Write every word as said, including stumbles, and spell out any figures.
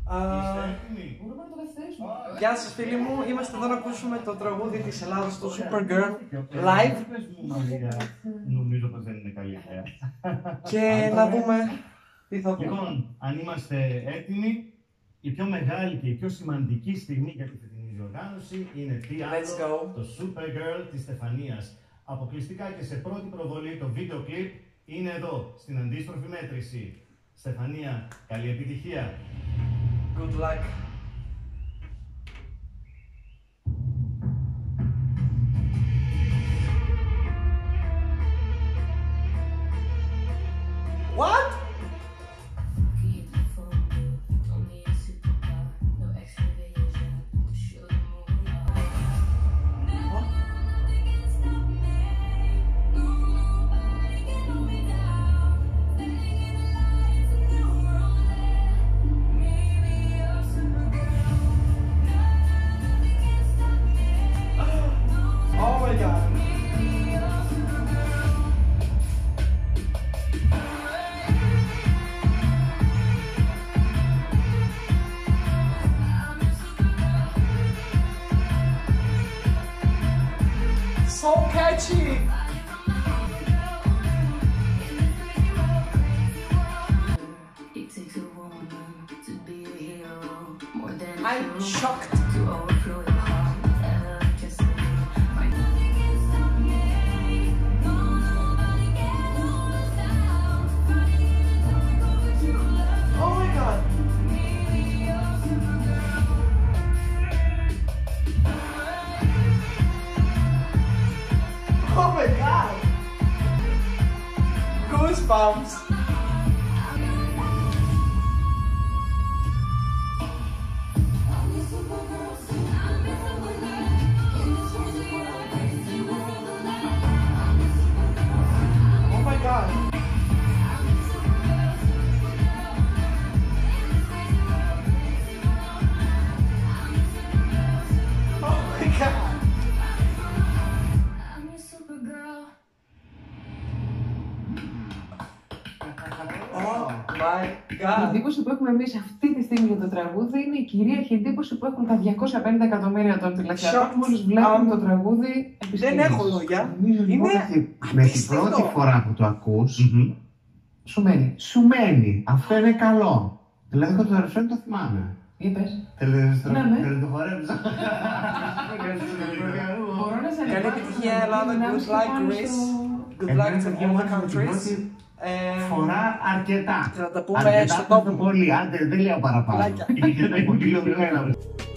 Γεια σας φίλοι μου, είμαστε εδώ να ακούσουμε το τραγούδι της Ελλάδας, το Supergirl, live. Νομίζω πως δεν είναι καλή ιδέα. Και να δούμε τι θα δούμε. Λοιπόν, αν είμαστε έτοιμοι, η πιο μεγάλη και η πιο σημαντική στιγμή για τη φετινή διοργάνωση είναι τι άλλο, το Supergirl της Στεφανίας. Αποκλειστικά και σε πρώτη προβολή το βίντεο κλιπ είναι εδώ, στην αντίστροφη μέτρηση. Στεφανία, καλή επιτυχία. Good luck. What? So catchy! I'm shocked. Oh my god! Oh my god! Goosebumps! Oh my god! Oh my god! Η εντύπωση που έχουμε εμείς αυτή τη στιγμή για το τραγούδι είναι η κυρίαρχη εντύπωση που έχουν τα διακόσια πενήντα εκατομμύρια των τηλεθεατών. Μόλις βλέπουν το τραγούδι. Δεν έχω λόγια. Είναι με την πρώτη φορά που το ακούς, σου μένει. Σου μένει. Αυτό είναι καλό. Δηλαδή εγώ το ρεφρέν το θυμάμαι. Είπες. Θέλετε Ναι, ναι. το χορέψω. Καλή επιτυχία Ελλάδα, good luck Greece, good luck to all the countries. Φορά αρκετά. Θα τα πούμε στο τόπο. Πολύ, άντε δεν λέω παραπάνω. Είναι πολύ ωραίο.